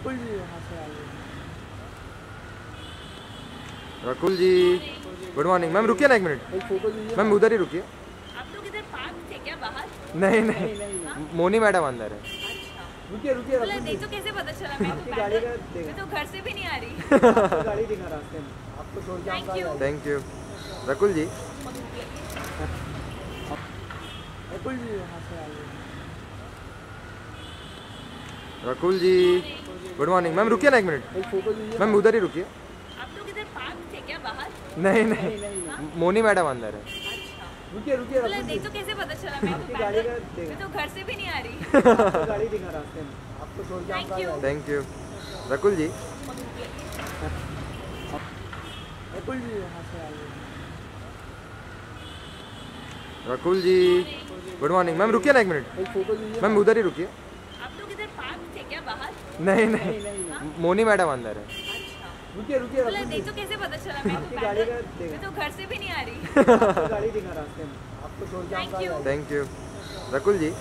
रकुल जी वहाँ से आ गए। Rakul ji good morning. Ma'am रुकिए ना एक मिनट, एक फोटो लीजिए। मैम उधर ही रुकिए। आप लोग इधर पार्क थे क्या बाहर? नहीं नहीं, मोनी मैडम अंदर है। अच्छा, रुकिए रुकिए मतलब रकुल नहीं जी, तो कैसे पता चला? मैं तो आपकी गाड़ी का मैं तो घर से भी नहीं आ रही। आपकी गाड़ी दिखा रास्ते में, आपको छोड़ के हम Thank कहाँ you. जाएंगे? Thank you. रकुल जी रकुल जी वहाँ से आ गए। Rakul ji good morning. Ma'am रुकिए ना एक मिनट, एक फोटो लीजिए। मैम उधर ही रुकिए। आप लोग इधर पार्क थे क्या बाहर? नहीं, मोनी मैडम अंदर है। अच्छा, रुकिए रुकिए मतलब रकुल नहीं जी, तो कैसे पता चला? मैं आपकी गाड़ी का मैं तो घर से भी नहीं आ रही। आपकी गाड़ी दिखा रास्ते में, आपको छोड़ के हम Thank कहाँ you. जाएंगे? Thank you. रकुल जी रकुल जी वहाँ से आ गए। Rakul ji good morning. Ma'am रुकिए ना एक मिनट, एक फोटो लीजिए। मैम उधर ही रुकिए। आप लोग इधर पार्क थे क्या बाहर? नहीं, मोनी मैडम अंदर है। अच्छा, रुकिए रुकिए मतलब रकुल नहीं जी, तो कैसे पता चला? मैं आपकी गाड़ी का मैं तो घर से भी नहीं आ रही। आपकी गाड़ी दिखा रास्ते में, आपको छोड़ के हम Thank कहाँ you. जाएंगे? Thank you. रकुल जी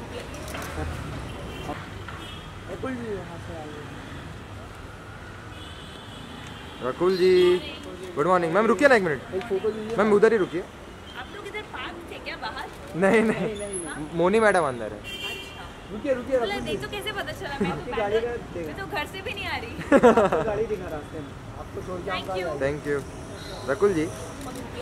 रकुल जी वहाँ से आ गए। Rakul ji good morning. Ma'am रुकिए ना एक मिनट, एक फोटो लीजिए। मैम उधर ही रुकिए। आप लोग इधर पार्क थे क्या बाहर? नहीं, मोनी मैडम अंदर है। अच्छा, रुकिए रुकिए मतलब रकुल नहीं जी, तो कैसे पता चला? मैं आपकी गाड़ी का मैं तो घर से भी नहीं आ रही। आपकी गाड़ी दिखा रास्ते में, आपको छोड़ के हम Thank कहाँ you. जाएंगे? Thank you. रकुल जी